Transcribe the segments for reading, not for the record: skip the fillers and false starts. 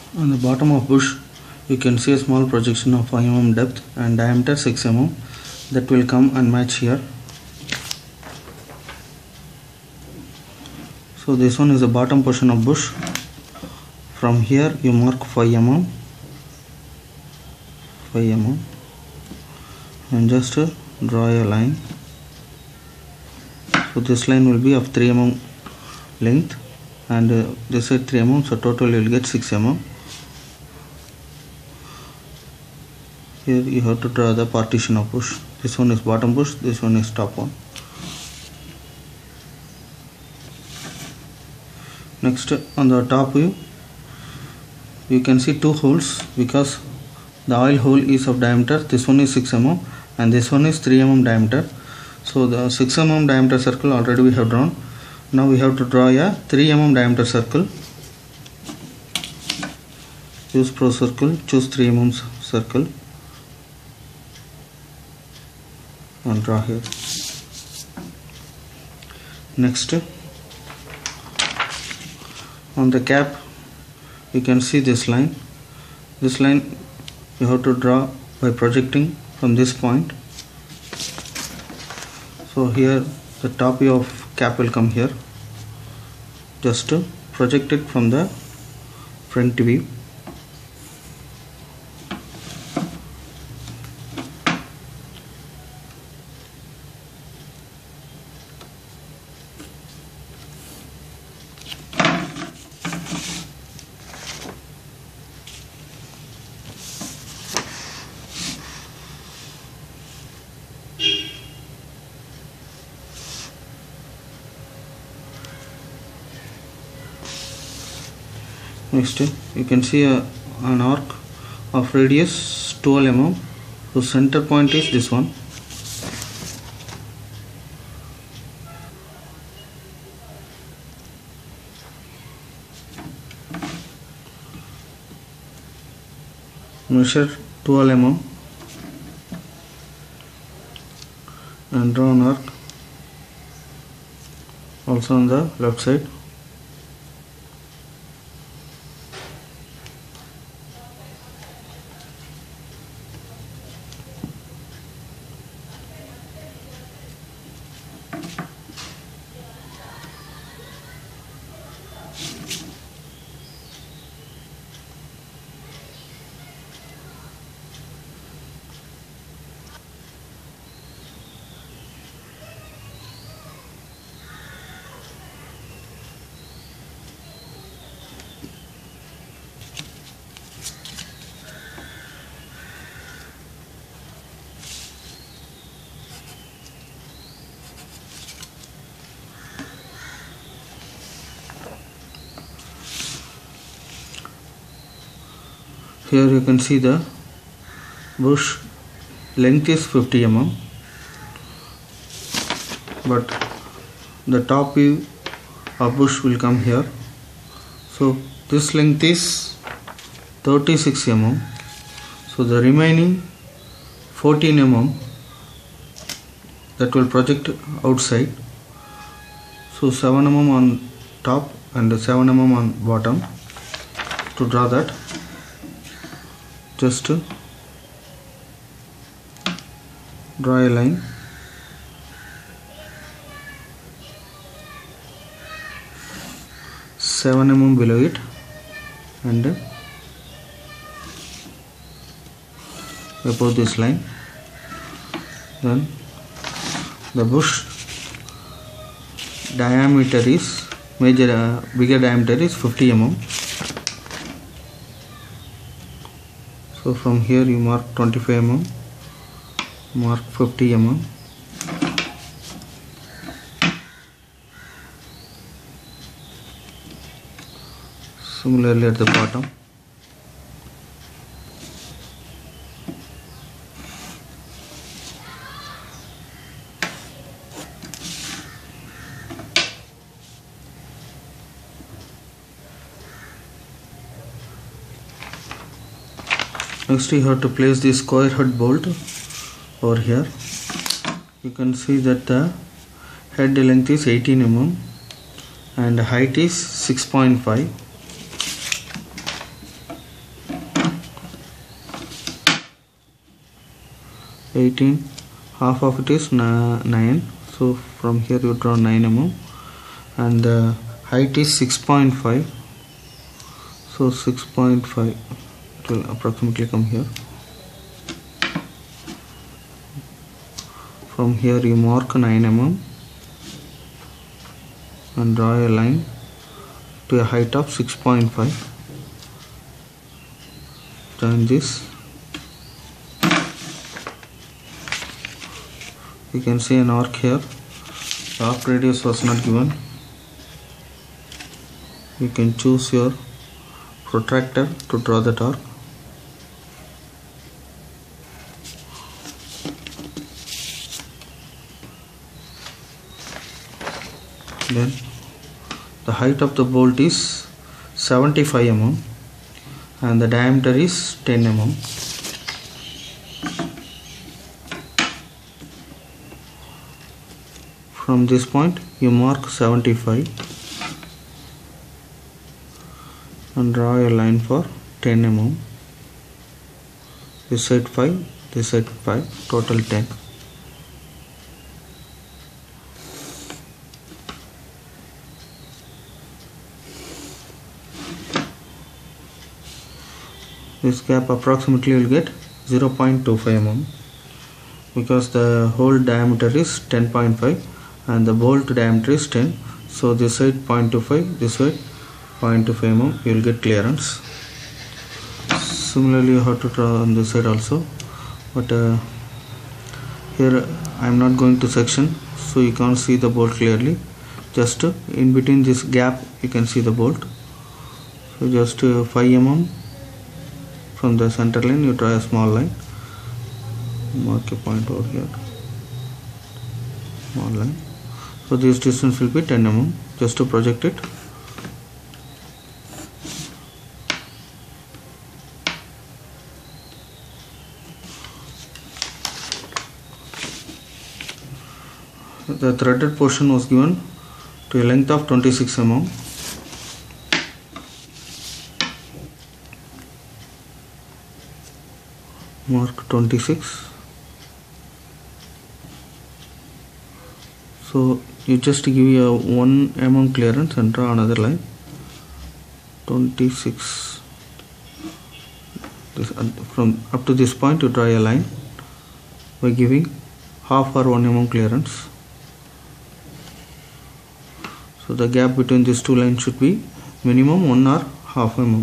On the bottom of bush you can see a small projection of 5 mm depth and diameter 6 mm that will come and match here. So this one is the bottom portion of bush. From here you mark 5 mm and just draw a line. So this line will be of 3 mm length and this side 3 mm, so total you will get 6 mm. Here you have to draw the partition of bush. This one is bottom bush, this one is top one. Next, on the top view you can see 2 holes because the oil hole is of diameter. This one is 6 mm and this one is 3 mm diameter. So the 6 mm diameter circle already we have drawn. Now we have to draw a 3 mm diameter circle. Use Pro Circle, choose 3 mm circle and draw here. Next, on the cap you can see this line. This line you have to draw by projecting from this point. So here the top view of cap will come here. Just project it from the front view. Next you can see an arc of radius 12 mm. So center point is this one. Measure 12 mm and draw an arc also on the left side. Here you can see the bush length is 50 mm, but the top view of bush will come here. So this length is 36 mm. So the remaining 14 mm that will project outside. So 7 mm on top and 7 mm on bottom. To draw that, just draw a line. Seven mm below it and above this line. Then the bush diameter is bigger diameter is 50 mm. So from here you mark 25 mm, mark 50 mm. Similarly at the bottom. Next you have to place the square head bolt over here. You can see that the head length is 18 mm and height is 6.5. 18, half of it is 9, so from here you draw 9 mm, and the height is 6.5, so 6.5 it will approximately come here. From here you mark 9 mm and draw a line to a height of 6.5. Join this. You can see an arc here. The arc radius was not given. You can choose your protractor to draw that arc. Then the height of the bolt is 75 mm and the diameter is 10 mm. From this point you mark 75 and draw a line for 10 mm. This side 5, this side 5, total 10. This gap approximately will get 0.25 mm because the hole diameter is 10.5 and the bolt diameter is 10, so this side 0.25, this side 0.25 mm, you will get clearance. Similarly you have to draw on this side also, but here I am not going to section, so you can't see the bolt clearly. Just in between this gap you can see the bolt. So just 5 mm from the center line you draw a small line, mark a point over here, small line. So this distance will be 10 mm, just to project it. The threaded portion was given to a length of 26 mm. Mark 26. So you just give a 1 mm clearance and draw another line. 26. This, from up to this point you draw a line by giving half or 1 mm clearance. So the gap between these two lines should be minimum 1 or half mm.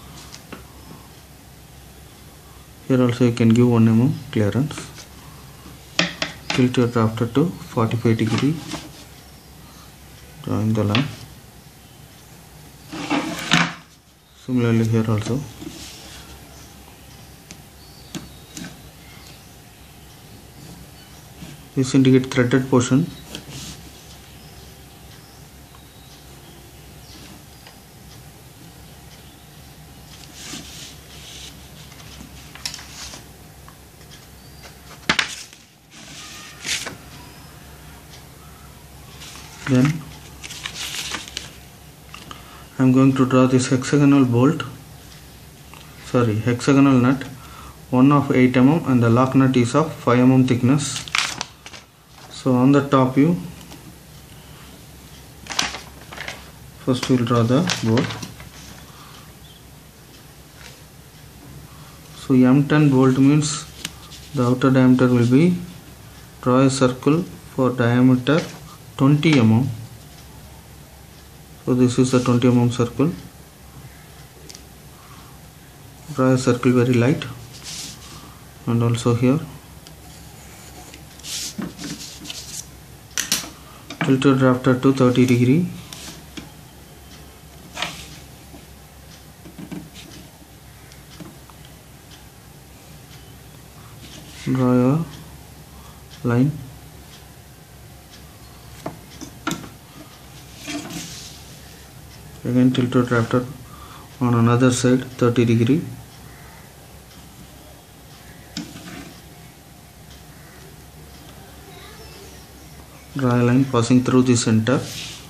Here also you can give 1 mm clearance. Tilt your drafter to 45 degree, drawing the line. Similarly here also. This indicates threaded portion. Then I am going to draw this hexagonal nut, one of 8 mm and the lock nut is of 5 mm thickness. So on the top view, first we will draw the bolt. So M10 bolt means the outer diameter will be, draw a circle for diameter 20 mm. So this is the 20 mm circle. Draw a circle very light, and also here. Tilt your drafter to 30 degree. Draw a line. Again tilt your drafter on another side 30 degree. Draw a line passing through the center.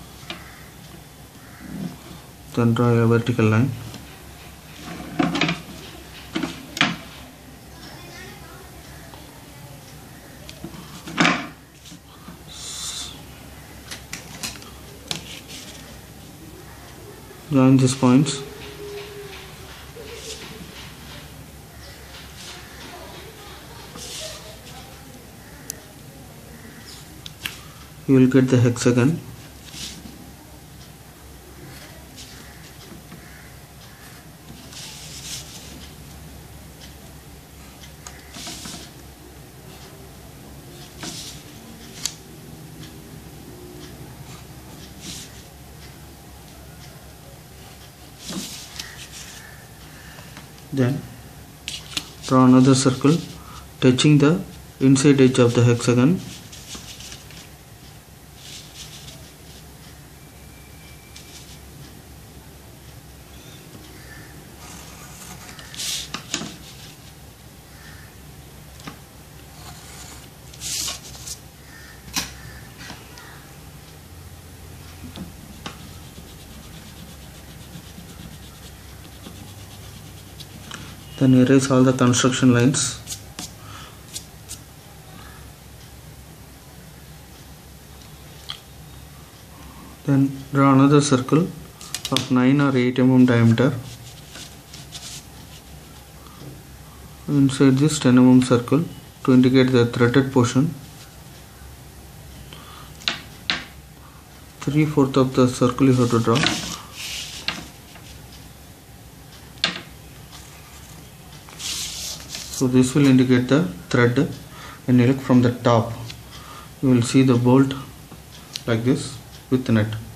Then draw a vertical line. join these points. You will get the hexagon. Then draw another circle touching the inside edge of the hexagon. Then erase all the construction lines. Then draw another circle of 9 or 8 mm diameter inside this 10 mm circle to indicate the threaded portion. 3/4 of the circle you have to draw. So this will indicate the thread. When you look from the top, you will see the bolt like this with the nut.